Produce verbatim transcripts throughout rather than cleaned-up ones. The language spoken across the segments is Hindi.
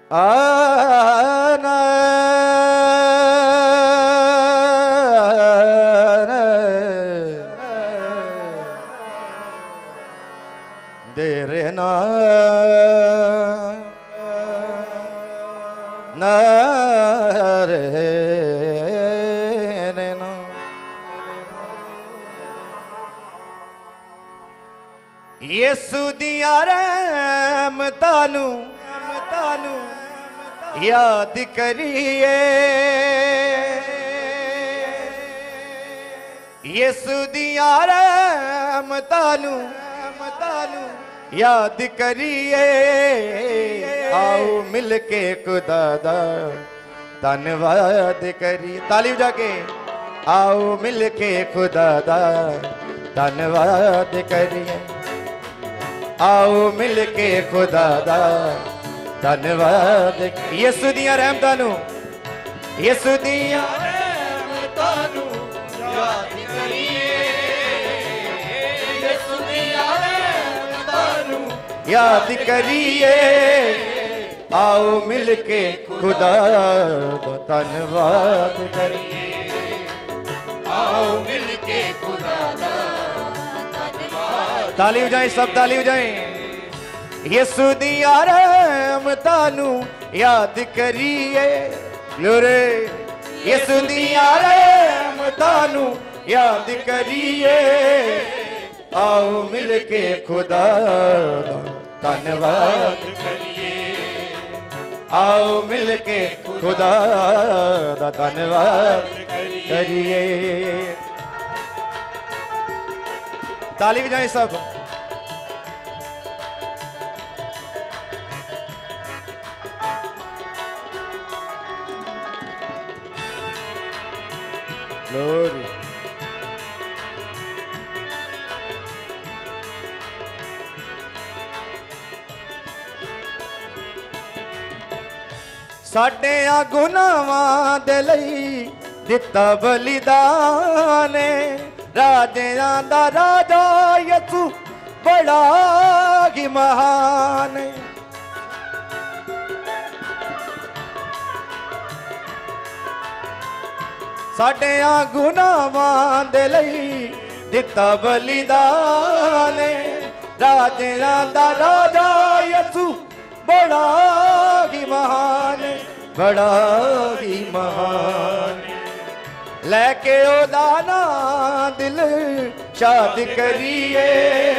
आना दे रे ना ना रे ना। यसु दिया रहमतां नू याद करिए, यसु दिया रहमतां नू याद करिए। आओ मिलके खुदा दा धन्यवाद करिए। ताली बजा के आओ मिलके खुदा दा धन्यवाद करिए। आओ मिलके खुदा दा धन्यवाद। यसु दिया रहमतां नू यसु दिया रहमतां नू याद करिए, यसु दिया रहमतां नू याद करिए। आओ मिलके खुदा दा धन्यवाद करिए। आओ मिलके खुदा दा धन्यवाद। ताली बजाएं, सब ताली बजाएं। यसु दिया रहमतां नू याद करिए। लोरे यसु दिया रहमतां नू याद करिए। आओ मिलके खुदा दा धन्यवाद करिए। आओ मिलके खुदा दा धन्यवाद करिए। ताली बजाएं सब। Glory. साडे आ गुनाहां दे लई दिता बलिदान, राजियां दा राजा यसु बड़ा ही महान। साडे आ गुनाहां दे लई दिता बलिदान, राजियां दा राजा यसु बड़ा ही महान, बड़ा ही महान। लेके ओदा ना दिल शाद करिए,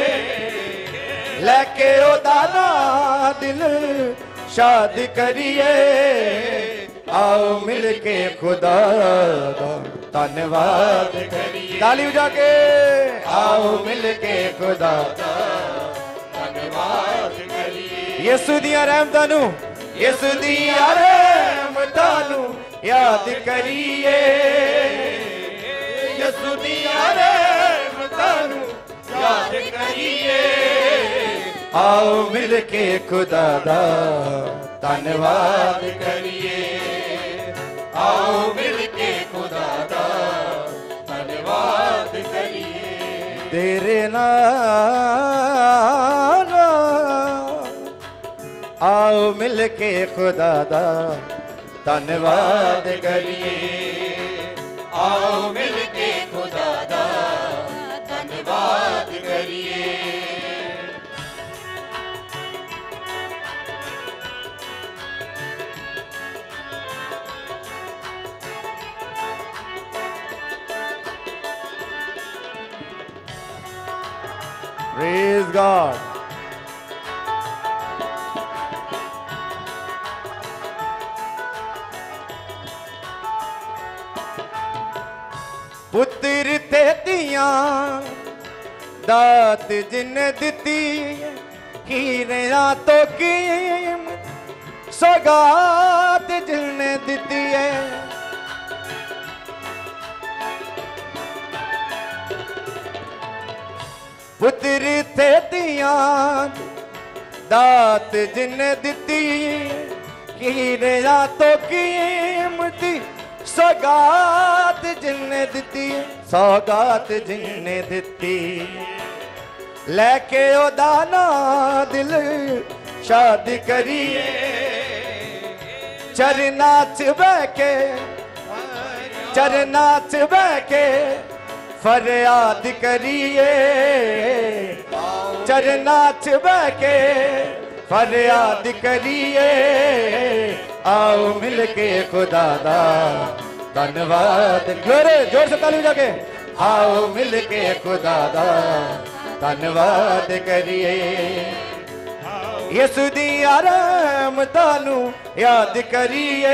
लेके ओदा ना दिल शाद करिए। आओ मिलके खुदा दा धन्यवाद करिए। ताली बजा के आओ मिलके खुदा दा धन्यवाद करिए। यसु दिया रहमतां नू यसु दिया रहमतां नू याद करिए, यसु दिया रहमतां नू याद करिए। आओ मिलके खुदा दा धन्यवाद करिए। आओ मिलके खुदा दा धन्यवाद करिए। तेरे नाम आओ मिलके खुदा दा धन्यवाद करिए। आओ मिलके खुदा दा धन्यवाद करिए। Praise God. पुत्र ते दियां दात जिन दिती, हीरियां तो कीमत सौगात जिन दिती है। पुत्र ते दियां दात जिन दिती, हीरियां तो कीमती सौगात जिन दिती, सौगात जिन दिती। लेके ओदा ना दिल शाद करिए, चरना च बह के चरना च बह के फरियाद करिए चरना च बह के फरियाद करिए आओ मिलके खुदा दा धन्यवाद जोर जोर से ताली जाके आओ मिलके खुदा दा धन्यवाद करिए यसु दी रहमता नू याद करिए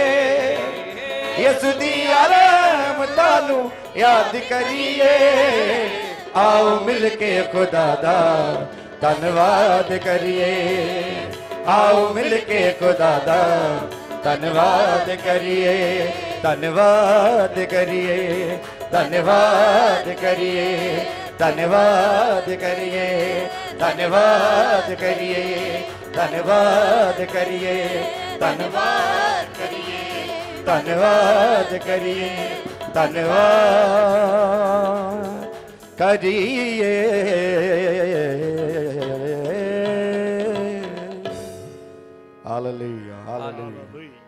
यसु दी रहमता नू याद करिए आओ मिलके खुदा दा धन्यवाद करिए आओ मिलके खुदा दा धन्यवाद करिए धन्यवाद करिए धन्यवाद करिए धन्यवाद करिए धन्यवाद करिए धन्यवाद करिए धन्यवाद करिए धन्यवाद करिए धन्यवाद करिए हालेलुया हालेलुया